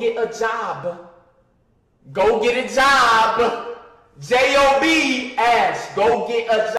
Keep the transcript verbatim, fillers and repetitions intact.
get a job. Go get a job. J O B ass. Go get a job.